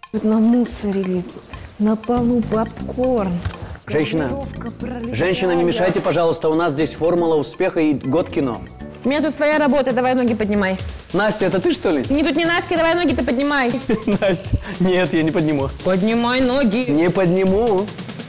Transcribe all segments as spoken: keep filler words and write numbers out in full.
Намусорили, на полу попкорн. Женщина, женщина, не мешайте, пожалуйста, у нас здесь формула успеха и год кино. У меня тут своя работа, давай ноги поднимай. Настя, это ты, что ли? Не тут не Настя, давай ноги-то поднимай. Настя, нет, я не подниму. Поднимай ноги. Не подниму.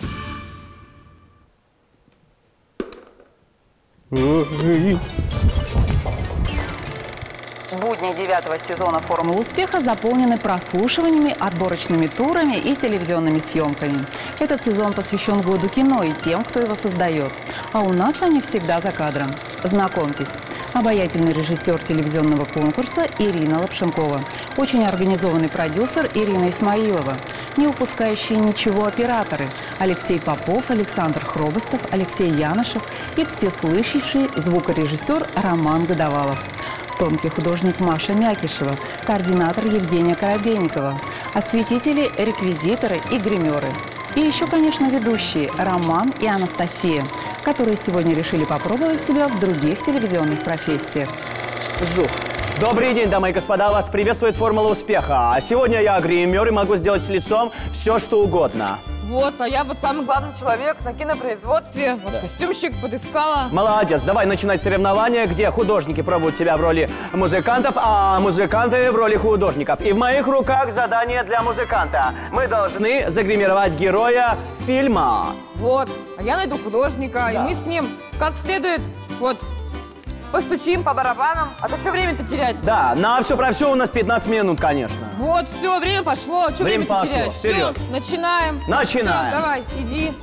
Будни девятого сезона «Формулы успеха» заполнены прослушиваниями, отборочными турами и телевизионными съемками. Этот сезон посвящен году кино и тем, кто его создает. А у нас они всегда за кадром. Знакомьтесь, обаятельный режиссер телевизионного конкурса Ирина Лапшенкова, очень организованный продюсер Ирина Исмаилова, не упускающие ничего операторы Алексей Попов, Александр Хробостов, Алексей Янышев и всеслышащий звукорежиссер Роман Годовалов. Тонкий художник Маша Мякишева, координатор Евгения Коробейникова, осветители, реквизиторы и гримеры. И еще, конечно, ведущие Роман и Анастасия, которые сегодня решили попробовать себя в других телевизионных профессиях. Жух. Добрый день, дамы и господа, вас приветствует «Формула успеха». А сегодня я гример и могу сделать с лицом все, что угодно. Вот, а я вот самый главный человек на кинопроизводстве. Вот да. Костюмщик подыскала. Молодец, давай начинать соревнования, где художники пробуют себя в роли музыкантов, а музыканты в роли художников. И в моих руках задание для музыканта. Мы должны загримировать героя фильма. Вот, а я найду художника, да. И мы с ним как следует, вот, постучим по барабанам, а то что время-то терять? Да, на все про все у нас пятнадцать минут, конечно. Вот, все, время пошло, что время время-то терять? Вперед. Все, начинаем. Начинаем. Все, давай, иди.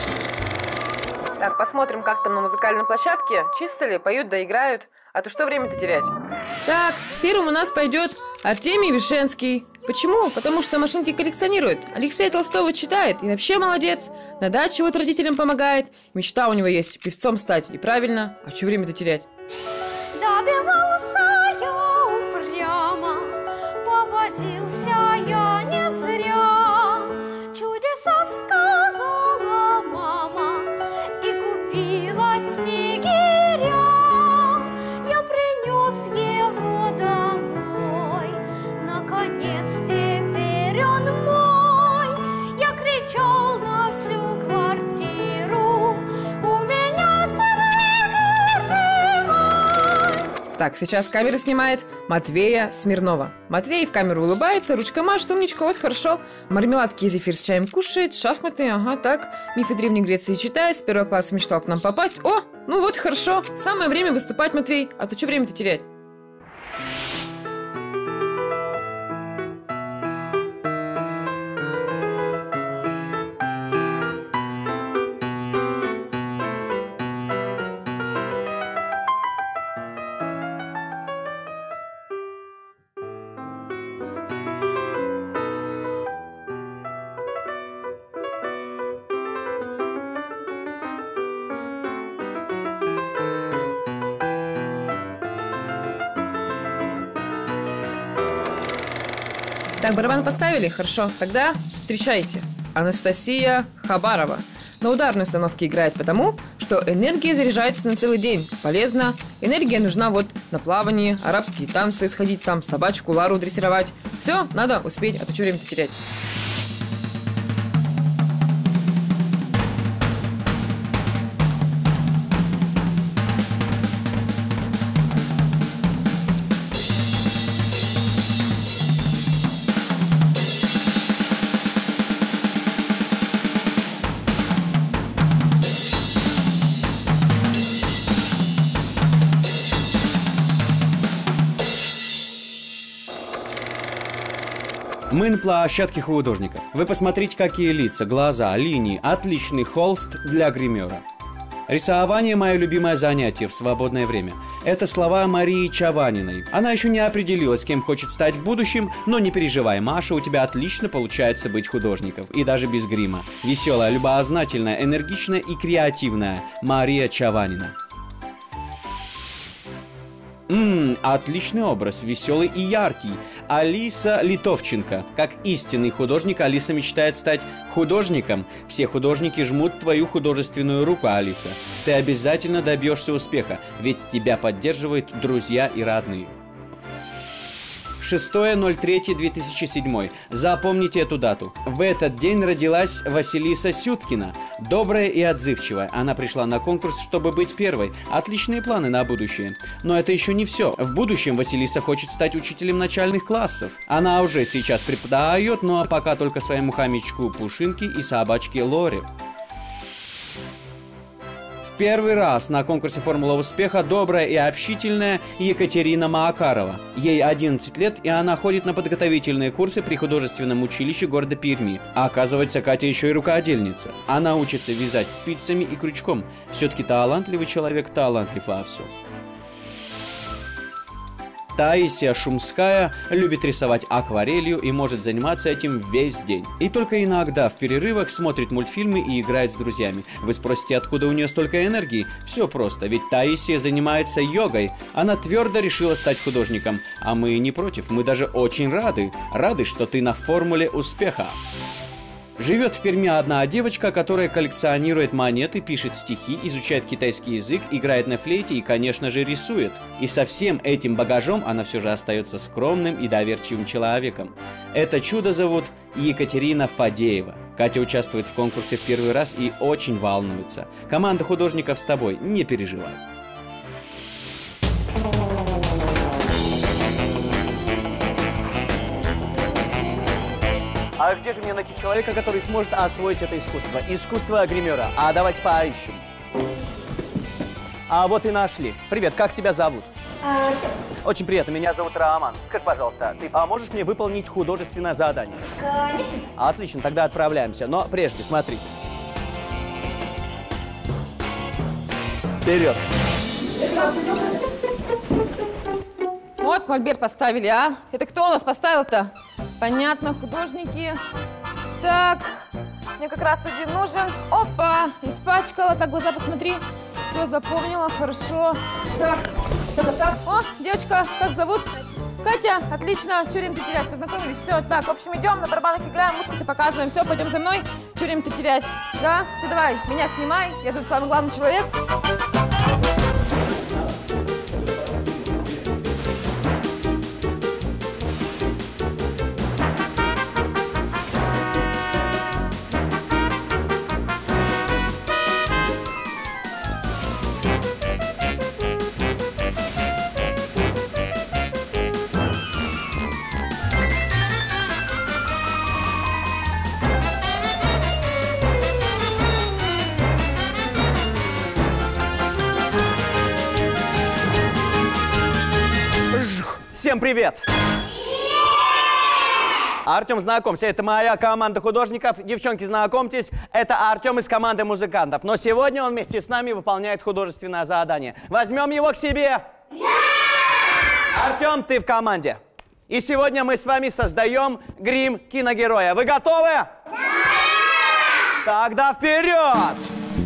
Так, посмотрим, как там на музыкальной площадке. Чисто ли, поют да играют. А то что время-то терять? Так, первым у нас пойдет Артемий Вишенский. Почему? Потому что машинки коллекционирует. Алексея Толстого читает и вообще молодец. На даче вот родителям помогает. Мечта у него есть певцом стать. И правильно. А что время-то терять? Добивался я упрямо, повозился я не зря. Чудеса сказала мама и купила снегиря. Я принес его домой, наконец теперь он мой. Я кричал на всю квартиру, у меня сын живой. Так, сейчас камера снимает Матвея Смирнова. Матвей в камеру улыбается, ручка машет, умничка, вот хорошо. Мармеладки и зефир с чаем кушает, шахматы, ага, так. Мифы Древней Греции читает, с первого класса мечтал к нам попасть. О, ну вот хорошо, самое время выступать, Матвей, а то что время-то терять? Так, барабан поставили? Хорошо. Тогда встречайте. Анастасия Хабарова. На ударной установке играет потому, что энергия заряжается на целый день. Полезно. Энергия нужна вот на плавании, арабские танцы, сходить там, собачку Лару дрессировать. Все, надо успеть, а то что время-то терять? Мы на площадке художников. Вы посмотрите, какие лица, глаза, линии. Отличный холст для гримера. Рисование – мое любимое занятие в свободное время. Это слова Марии Чаваниной. Она еще не определилась, кем хочет стать в будущем, но не переживай, Маша, у тебя отлично получается быть художником. И даже без грима. Веселая, любознательная, энергичная и креативная Мария Чаванина. Ммм, отличный образ, веселый и яркий. Алиса Литовченко. Как истинный художник, Алиса мечтает стать художником. Все художники жмут твою художественную руку, Алиса. Ты обязательно добьешься успеха, ведь тебя поддерживают друзья и родные. шестое ноль третье две тысячи седьмой. Запомните эту дату. В этот день родилась Василиса Сюткина. Добрая и отзывчивая. Она пришла на конкурс, чтобы быть первой. Отличные планы на будущее. Но это еще не все. В будущем Василиса хочет стать учителем начальных классов. Она уже сейчас преподает, но пока только своему хомячку Пушинке и собачке Лоре. Первый раз на конкурсе «Формула успеха» добрая и общительная Екатерина Маакарова. Ей одиннадцать лет, и она ходит на подготовительные курсы при художественном училище города Перми. А оказывается, Катя еще и рукодельница. Она учится вязать спицами и крючком. Все-таки талантливый человек талантлив во всем. Таисия Шумская любит рисовать акварелью и может заниматься этим весь день. И только иногда в перерывах смотрит мультфильмы и играет с друзьями. Вы спросите, откуда у нее столько энергии? Все просто, ведь Таисия занимается йогой. Она твердо решила стать художником. А мы не против, мы даже очень рады. Рады, что ты на формуле успеха. Живет в Перми одна девочка, которая коллекционирует монеты, пишет стихи, изучает китайский язык, играет на флейте и, конечно же, рисует. И со всем этим багажом она все же остается скромным и доверчивым человеком. Это чудо зовут Екатерина Фадеева. Катя участвует в конкурсе в первый раз и очень волнуется. Команда художников с тобой, не переживай. А где же мне найти человека, который сможет освоить это искусство? Искусство гримера. А давайте поищем. А вот и нашли. Привет, как тебя зовут? А, Очень приятно, меня зовут Роман. Скажи, пожалуйста, ты поможешь мне выполнить художественное задание? конечно. Отлично, тогда отправляемся. Но прежде, смотри. Вперед. Вот мольберт поставили, а? Это кто у нас поставил-то? Понятно, художники. Так, мне как раз один нужен. Опа, испачкала. Так, глаза посмотри. Все, запомнила, хорошо. Так, так, так, так. О, девочка, как зовут? Катя. Отлично. Чё время-то терять? Познакомились? Все, так, в общем, идем, на барабанах играем, мутимся, показываем. Все, пойдем за мной. Чё время-то терять? Да? Ты давай, меня снимай. Я тут самый главный человек. Всем привет! Артем, знакомься, это моя команда художников. Девчонки, знакомьтесь, это Артем из команды музыкантов. Но сегодня он вместе с нами выполняет художественное задание. Возьмем его к себе? Да! Артем, ты в команде. И сегодня мы с вами создаем грим киногероя. Вы готовы? Да! Тогда вперед!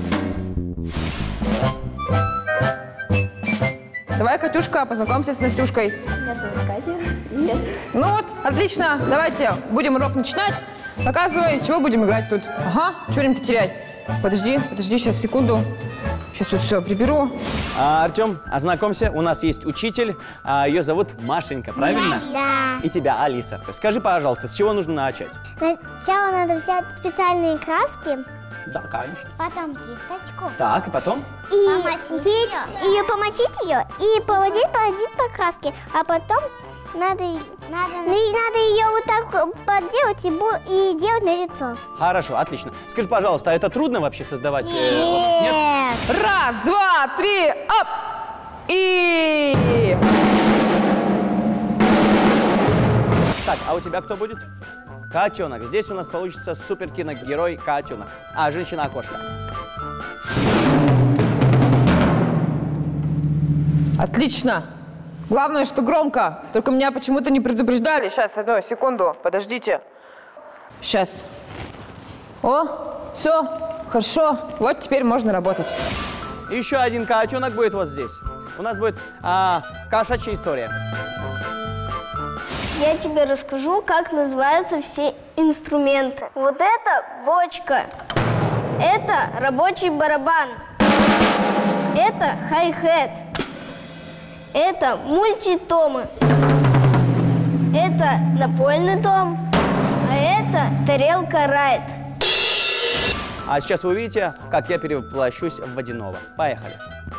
Давай, Катюшка, познакомься с Настюшкой. Меня зовут Катя. Привет. Ну вот, отлично. Давайте будем урок начинать. Показывай, чего будем играть тут. Ага, чего время-то терять? Подожди, подожди, сейчас, секунду. Сейчас тут все приберу. А, Артем, ознакомься, у нас есть учитель, а, ее зовут Машенька, правильно? Да. И тебя Алиса. Скажи, пожалуйста, с чего нужно начать? Сначала надо взять специальные краски, Да, конечно. потом кисточку. Так, и потом? И помочить ее. ее, помочить ее и поводить, поводить по краске, а потом надо, надо, надо ее вот так подделать и, бу, и делать на лицо. Хорошо, отлично. Скажи, пожалуйста, а это трудно вообще создавать? Нет. Э, образ? Нет? Раз, два, три, оп! И... Так, а у тебя кто будет? Котенок. Здесь у нас получится супер киногерой котенок. А, женщина-окошко. Отлично. Главное, что громко. Только меня почему-то не предупреждали. Сейчас, одну секунду, подождите. Сейчас. О, все, хорошо. Вот теперь можно работать. Еще один котенок будет вот здесь. У нас будет а, кошачья история. Я тебе расскажу, как называются все инструменты. Вот это бочка. Это рабочий барабан. Это хай-хет. Это мультитомы. это напольный дом, а это тарелка райд. А сейчас вы увидите, как я перевоплощусь в водяного. Поехали.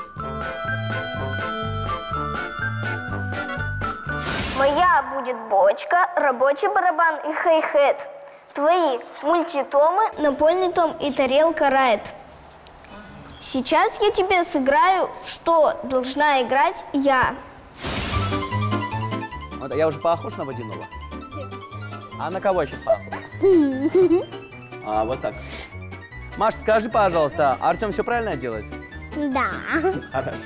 Моя будет бочка, рабочий барабан и хай-хет. Твои мультитомы, напольный том и тарелка райд. Сейчас я тебе сыграю, что должна играть я. Вот, я уже похож на водяного? А на кого я сейчас похож? А, вот так. Маш, скажи, пожалуйста, Артем все правильно делает? Да. Хорошо.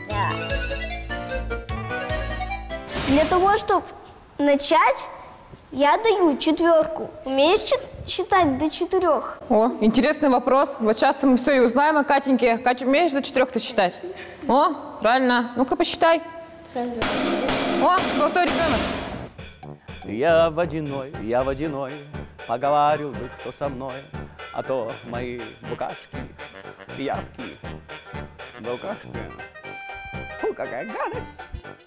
Для того, чтобы начать, я даю четверку. Умеешь считать до четырех? О, интересный вопрос. Вот сейчас мы все и узнаем о Катеньке. Катя, умеешь до четырех-то считать? О, правильно. Ну-ка, посчитай. О, золотой ребенок. Я водяной, я водяной, поговорил бы кто со мной, а то мои букашки яркие. Букашки. Фу, какая гадость.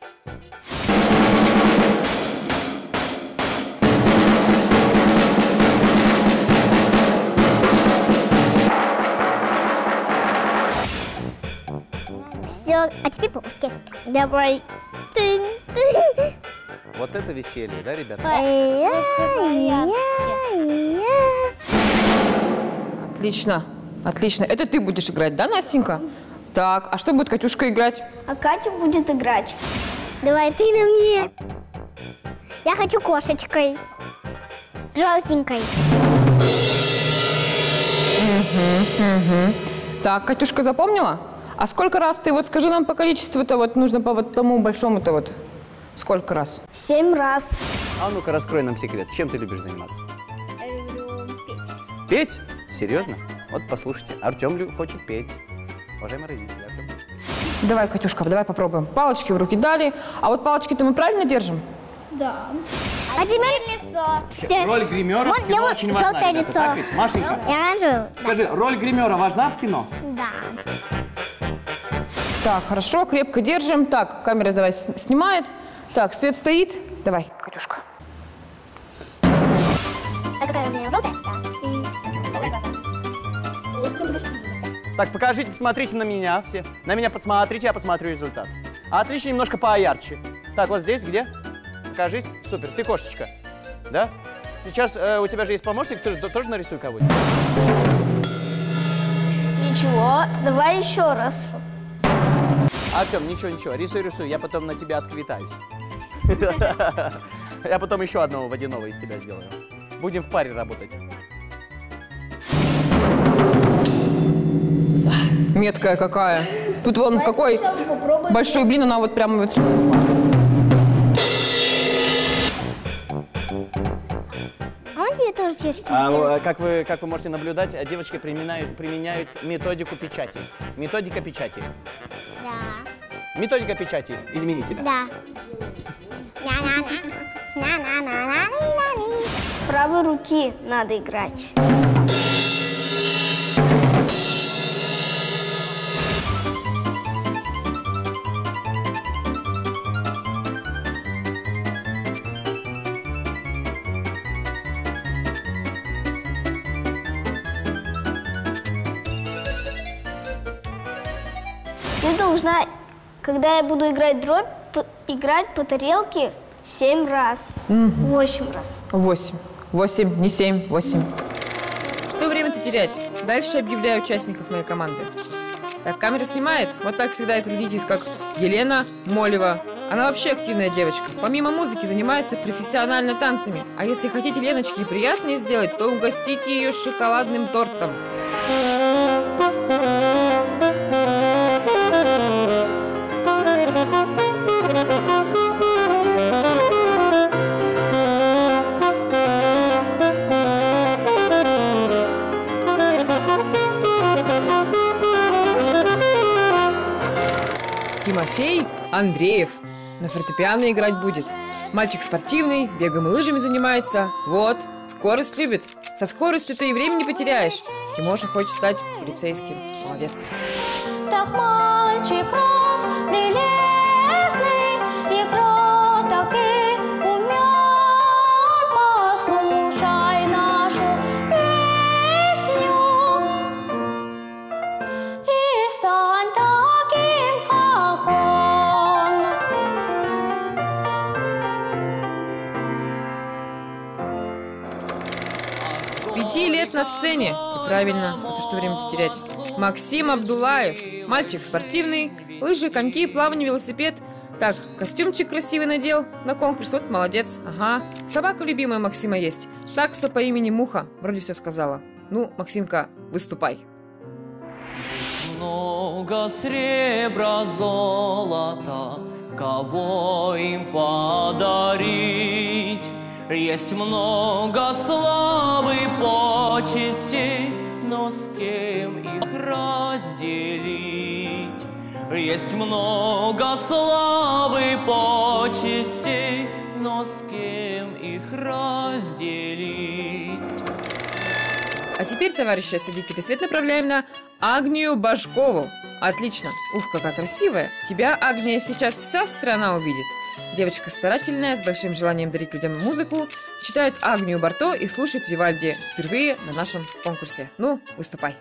Все, а теперь по-русски. Давай. Вот это веселье, да, ребята? Отлично, отлично. Это ты будешь играть, да, Настенька? Так, а что будет Катюшка играть? А Катя будет играть. Давай ты на мне. Я хочу кошечкой. Желтенькой. Угу, угу. Так, Катюшка запомнила? А сколько раз ты, вот скажи нам по количеству-то, вот нужно по вот тому большому-то вот, сколько раз? Семь раз. А ну-ка, раскрой нам секрет. Чем ты любишь заниматься? Я люблю петь. Петь? Серьезно? Вот послушайте, Артем лю- хочет петь. Уважаемые родители, Артем. Давай, Катюшка, давай попробуем. Палочки в руки дали. А вот палочки-то мы правильно держим? Да. А теперь лицо. Роль гримера Вот в кино я вот очень важна, желтое ребята. лицо. Так ведь? Машенька, Я оранжевый. скажи, роль гримера важна в кино? Да. Так, хорошо, крепко держим. Так, камера давай с- снимает. Так, свет стоит. Давай, Катюшка. А какая у меня желтая? Так, покажите, посмотрите на меня все. На меня посмотрите, я посмотрю результат. Отлично, немножко поярче. Так, вот здесь где? Покажись. Супер, ты кошечка. Да? Сейчас э, у тебя же есть помощник, ты же тоже нарисуй кого-нибудь. Ничего, давай еще раз. Артем, ничего, ничего, рисуй, рисуй, я потом на тебя отквитаюсь. Я потом еще одного водяного из тебя сделаю. Будем в паре работать. Меткая какая. Тут вон какой большой блин, она вот прямо вот... А он тебе тоже чешки А, сделает. э, как, вы, как вы можете наблюдать, э, девочки применяют, применяют методику печати. Методика печати. Да. Методика печати. Измени себя. Да. С правой руки надо играть. Ты должна, когда я буду играть дробь, по- играть по тарелке семь раз. Восемь раз. Восемь. Восемь, не семь, восемь. Что время-то терять? Дальше объявляю участников моей команды. Так, камера снимает. Вот так всегда это видите, как Елена Молева. Она вообще активная девочка. Помимо музыки занимается профессионально танцами. А если хотите Леночке приятное сделать, то угостите ее шоколадным тортом. Тимофей Андреев на фортепиано играть будет. Мальчик спортивный, бегом и лыжами занимается. Вот, скорость любит. Со скоростью ты и времени потеряешь. Тимоша хочет стать полицейским. Молодец. Так мальчик рос прелестный, и кроток и умен. пяти лет на сцене. И правильно, это что время-то терять. Максим Абдулаев. Мальчик спортивный. Лыжи, коньки, плавание, велосипед. Так, костюмчик красивый надел на конкурс. Вот молодец. Ага. Собака любимая Максима есть. Такса по имени Муха. Вроде все сказала. Ну, Максимка, выступай. Есть много сребра, золота, кого им подарить? Есть много славы, почестей, но с кем их разделить? Есть много славы, почестей, но с кем их разделить? А теперь, товарищи осветители, свет направляем на Агнию Башкову. Отлично. Ух, какая красивая. Тебя, Агния, сейчас вся страна увидит. Девочка старательная, с большим желанием дарить людям музыку, читает Агнию Барто и слушает Вивальди впервые на нашем конкурсе. Ну, выступай.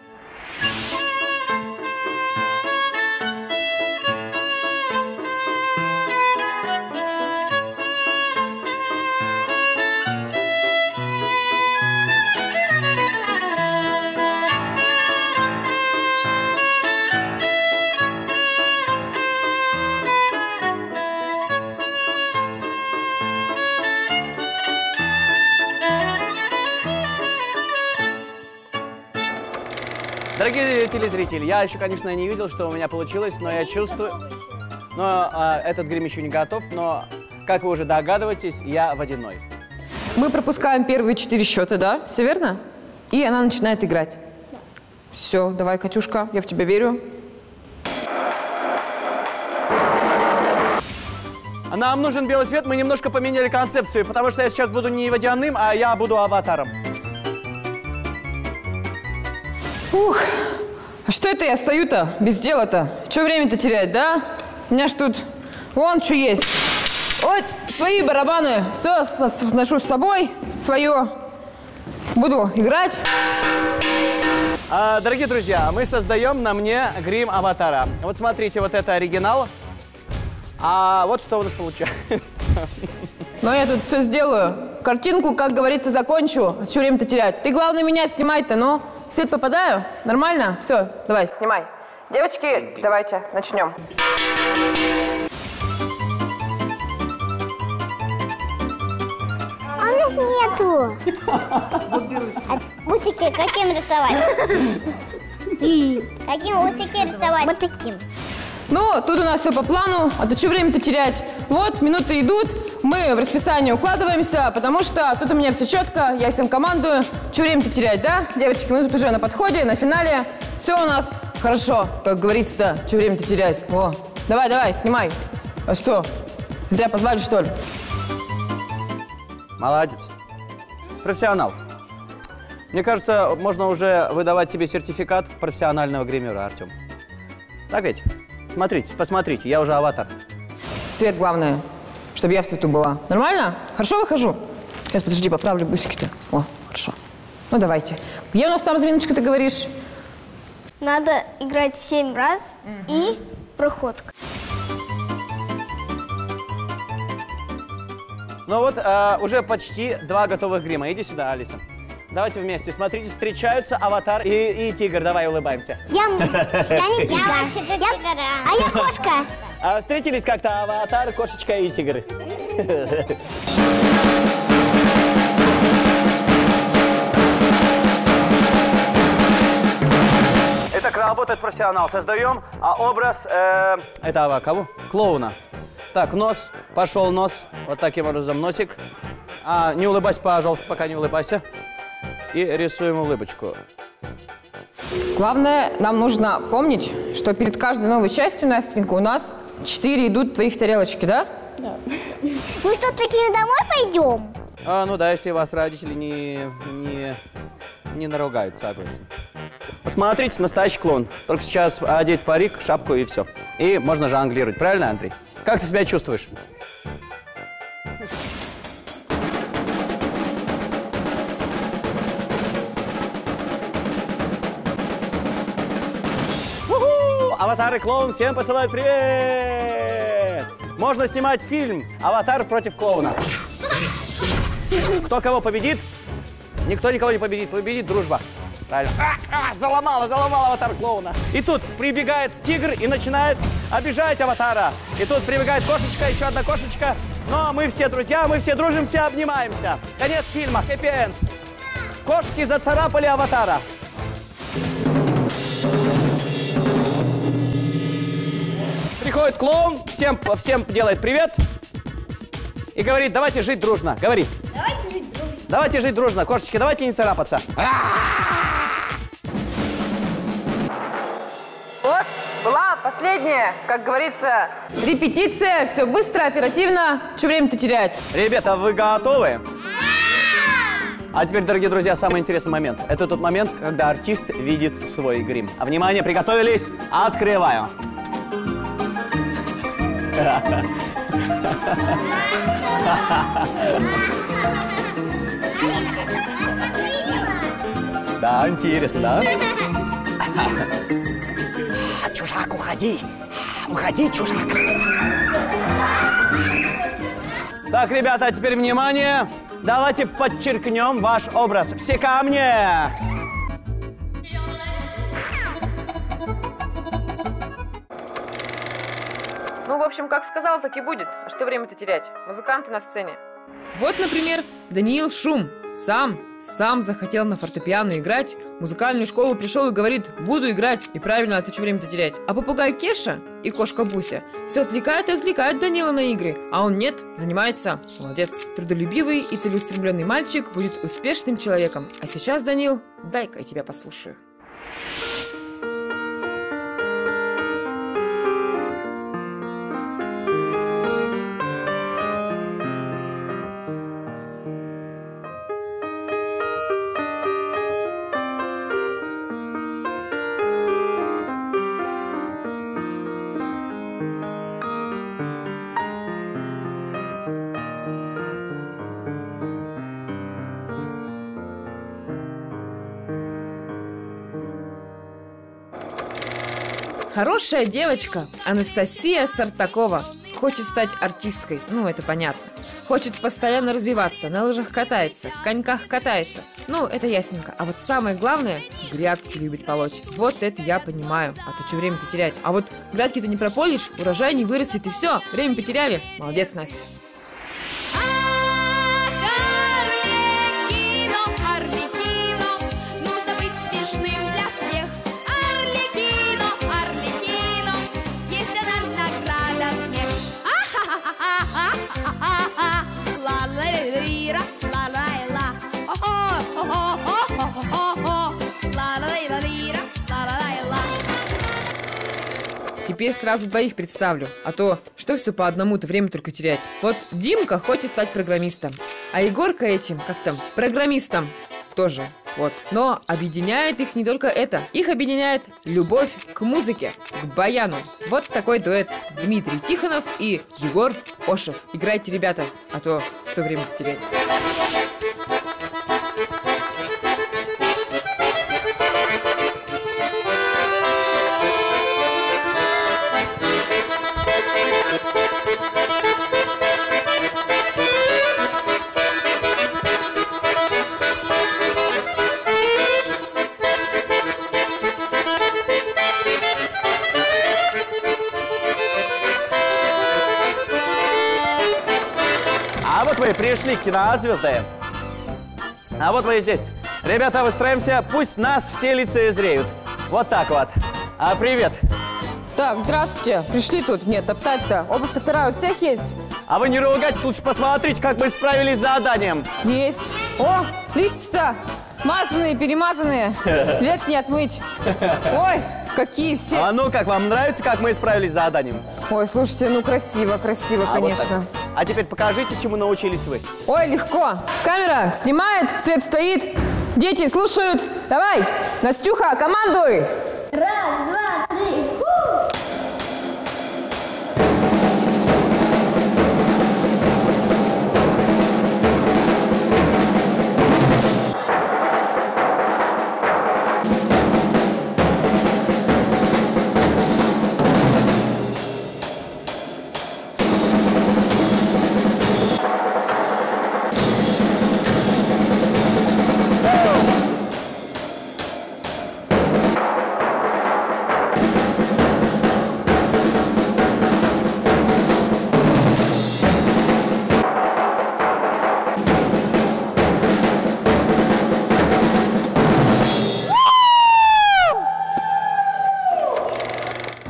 Дорогие телезрители, я еще, конечно, не видел, что у меня получилось, но я чувствую... Но а, этот грим еще не готов, но, как вы уже догадываетесь, я водяной. Мы пропускаем первые четыре счета, да? Все верно? И она начинает играть. Да. Все, давай, Катюшка, я в тебя верю. Нам нужен белый цвет, мы немножко поменяли концепцию, потому что я сейчас буду не водяным, а я буду аватаром. Ух, а что это я стою-то без дела-то? Что время-то терять, да? У меня ж тут вон что есть. Вот свои барабаны, все ношу с собой, свое. Буду играть. А, дорогие друзья, мы создаем на мне грим аватара. Вот смотрите, вот это оригинал. А вот что у нас получается. Но я тут все сделаю. Картинку, как говорится, закончу. А что время-то терять? Ты, главное, меня снимай-то, ну. Свет попадаю? Нормально? Все, давай, снимай. Девочки, давайте, начнем. А у нас нету. Усики каким рисовать? Каким усики рисовать? Вот таким. Ну, тут у нас все по плану, а то что время-то терять? Вот, минуты идут, мы в расписание укладываемся, потому что тут у меня все четко, я всем командую. Что время-то терять, да? Девочки, мы тут уже на подходе, на финале. Все у нас хорошо, как говорится-то, что время-то терять. О, давай, давай, снимай. А что, зря позвали, что ли? Молодец. Профессионал. Мне кажется, можно уже выдавать тебе сертификат профессионального гримера, Артем. Так ведь? Смотрите, посмотрите, я уже аватар. Свет главное, чтобы я в свету была. Нормально? Хорошо выхожу? Сейчас, подожди, поправлю бусики-то. О, хорошо. Ну, давайте. Где у нас там заминочка, ты говоришь? Надо играть семь раз угу. И проходка. Ну вот, э, уже почти два готовых грима. Иди сюда, Алиса. Давайте вместе. Смотрите, встречаются аватар и, и тигр. Давай, улыбаемся. Я, я не тигр. Я, а я кошка. А встретились как-то аватар, кошечка и тигр. Итак, работает профессионал. Создаем а, образ э, этого кого? Клоуна. Так, нос. Пошел нос. Вот таким образом носик. А, не улыбайся, пожалуйста, пока не улыбайся. И рисуем улыбочку. Главное, нам нужно помнить, что перед каждой новой частью, Настенька, у нас четыре идут твоих тарелочки, да? Да. Мы что, такими домой пойдем? А, ну да, если вас родители не, не, не наругают, согласен. Посмотрите, настоящий клоун. Только сейчас одеть парик, шапку и все. И можно жонглировать. Правильно, Андрей? Как ты себя чувствуешь? Аватар и клоун всем посылают привет! Можно снимать фильм «Аватар против клоуна». Кто кого победит, Никто никого не победит, победит дружба. Правильно. А, а, заломала, заломала аватар клоуна. И тут прибегает тигр и начинает обижать аватара. И тут прибегает кошечка, еще одна кошечка. Но мы все друзья, мы все дружим, все обнимаемся. Конец фильма, хэппи-энд. Кошки зацарапали аватара. Приходит клоун, всем, всем делает привет. И говорит, давайте жить дружно. Говори. Давайте жить дружно. Давайте жить дружно. Кошечки, давайте не царапаться. Вот, была последняя, как говорится, репетиция. Все быстро, оперативно. Что время-то терять? Ребята, вы готовы? А теперь, дорогие друзья, самый интересный момент. Это тот момент, когда артист видит свой грим. А внимание, приготовились? Открываю. Да, интересно, да? Чужак, уходи! Уходи, чужак! Так, ребята, а теперь внимание! Давайте подчеркнем ваш образ. Все ко мне! Ну, в общем, как сказал, так и будет. А что время-то терять? Музыканты на сцене. Вот, например, Даниил Шум. Сам, сам захотел на фортепиано играть, в музыкальную школу пришел и говорит, буду играть, и правильно, а ты что время-то терять? А попугай Кеша и кошка Буся все отвлекают и отвлекают Данила на игры, а он нет, занимается. Молодец. Трудолюбивый и целеустремленный мальчик будет успешным человеком. А сейчас, Данил, дай-ка я тебя послушаю. Хорошая девочка Анастасия Сартакова хочет стать артисткой, ну это понятно. Хочет постоянно развиваться, на лыжах катается, в коньках катается. Ну, это ясненько. А вот самое главное, грядки любит полоть. Вот это я понимаю. А то что время-то терять? А вот грядки-то не прополишь, урожай не вырастет и все. Время потеряли. Молодец, Настя. Теперь сразу двоих представлю, а то что все по одному-то, время только терять. Вот Димка хочет стать программистом, а Егорка этим, как там, программистом тоже. Вот. Но объединяет их не только это. Их объединяет любовь к музыке, к баяну. Вот такой дуэт. Дмитрий Тихонов и Егор Ошев. Играйте, ребята, а то что время терять. Пришли кинозвезды. А вот вы здесь. Ребята, выстроимся. Пусть нас все лицезреют. Вот так вот. А, привет. Так, здравствуйте. Пришли тут. Нет, топтать-то. Обувь-то вторая у всех есть? А вы не ругайтесь, лучше посмотрите, как мы справились с заданием. Есть. О, лица-то мазанные, перемазанные. Век не отмыть. Ой, какие все. А ну, как вам нравится, как мы справились с заданием? Ой, слушайте, ну красиво, красиво, а конечно. Вот а теперь покажите, чему научились вы. Ой, легко. Камера снимает, свет стоит, дети слушают. Давай, Настюха, командуй. Раз, два, три.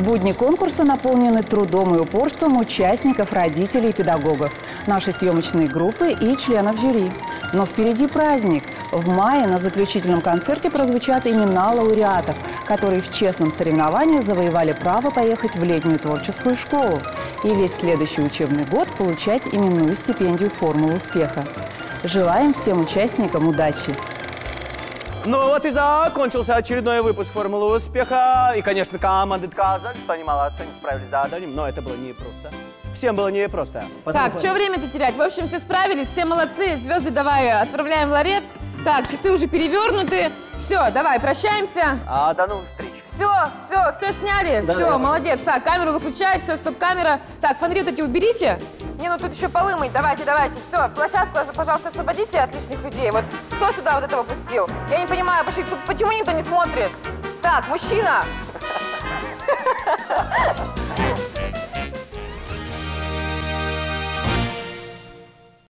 Будни конкурса наполнены трудом и упорством участников, родителей и педагогов, нашей съемочной группы и членов жюри. Но впереди праздник. В мае на заключительном концерте прозвучат имена лауреатов, которые в честном соревновании завоевали право поехать в летнюю творческую школу и весь следующий учебный год получать именную стипендию «Формула успеха». Желаем всем участникам удачи! Ну вот и закончился очередной выпуск «Формулы успеха». И, конечно, команды доказали, что они молодцы, они справились с заданием, но это было непросто. Всем было непросто. Так, что время-то терять? В общем, все справились, все молодцы. Звезды давай отправляем в ларец. Так, часы уже перевернуты. Все, давай, прощаемся. А, до новых встреч. Все, все, все сняли. Да, все, да, молодец. Так, камеру выключай, все, стоп-камера. Так, фонари вот эти уберите. Не, ну тут еще полы мыть. Давайте, давайте. Все, площадку, пожалуйста, освободите от лишних людей. Вот кто сюда вот этого пустил? Я не понимаю, почему, почему никто не смотрит? Так, мужчина.